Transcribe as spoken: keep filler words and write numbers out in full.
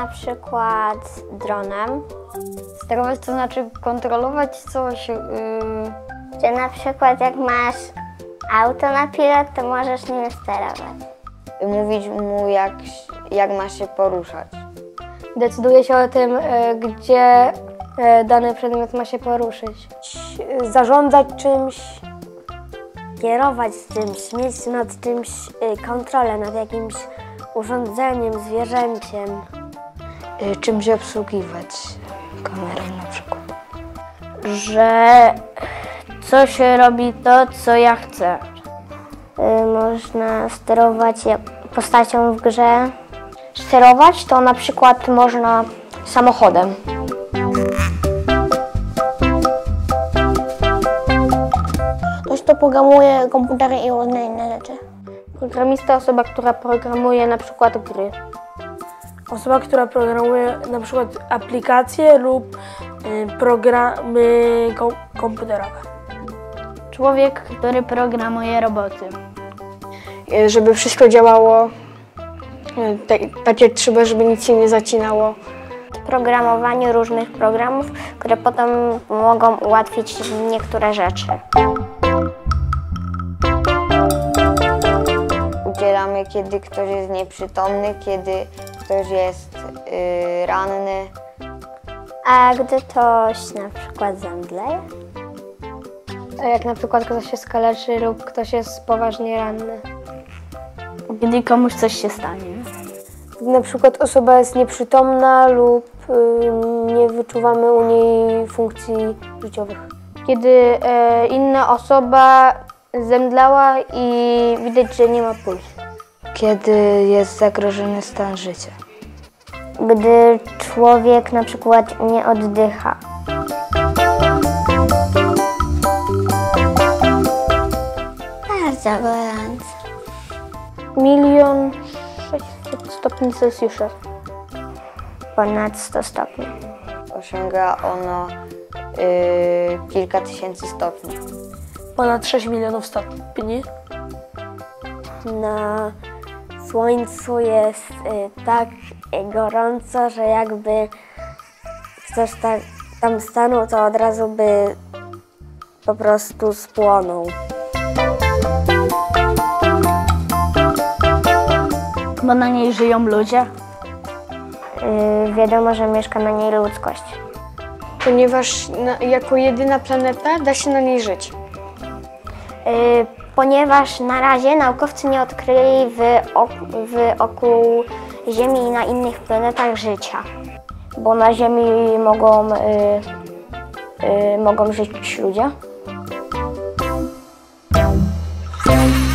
na przykład dronem. Sterować to znaczy kontrolować coś. Yy... Że na przykład jak masz auto na pilot, to możesz nim sterować. Mówić mu, jak, jak ma się poruszać. Decyduje się o tym, gdzie dany przedmiot ma się poruszyć. Zarządzać czymś, kierować czymś, mieć nad czymś kontrolę, nad jakimś urządzeniem, zwierzęciem. Czymś obsługiwać, kamerą na przykład. Że coś robi to, co ja chcę. Można sterować postacią w grze. Sterować to na przykład można samochodem. Ktoś, kto programuje komputery i różne inne rzeczy. Programista, osoba, która programuje na przykład gry. Osoba, która programuje na przykład aplikacje lub y, programy kom komputerowe. Człowiek, który programuje roboty. Żeby wszystko działało tak, tak jak trzeba, żeby nic się nie zacinało. Programowaniu różnych programów, które potem mogą ułatwić niektóre rzeczy. Udzielamy, kiedy ktoś jest nieprzytomny, kiedy ktoś jest yy, ranny. A gdy ktoś na przykład zemdleje? A jak na przykład ktoś się skaleczy lub ktoś jest poważnie ranny. Gdy komuś coś się stanie. Gdy na przykład osoba jest nieprzytomna lub yy, nie wyczuwamy u niej funkcji życiowych. Kiedy e, inna osoba zemdlała i widać, że nie ma pulsu. Kiedy jest zagrożony stan życia. Gdy człowiek na przykład nie oddycha. Bardzo gorąco. Milion sześćset stopni Celsjusza. Ponad sto stopni. Osiąga ono yy, kilka tysięcy stopni. Ponad sześć milionów stopni. Na słońcu jest y, tak gorąco, że jakby ktoś tak tam stanął, to od razu by po prostu spłonął. Bo na niej żyją ludzie. Yy, wiadomo, że mieszka na niej ludzkość. Ponieważ na, jako jedyna planeta da się na niej żyć. Yy, ponieważ na razie naukowcy nie odkryli w, w wokół Ziemi i na innych planetach życia. Bo na Ziemi mogą, yy, yy, mogą żyć ludzie.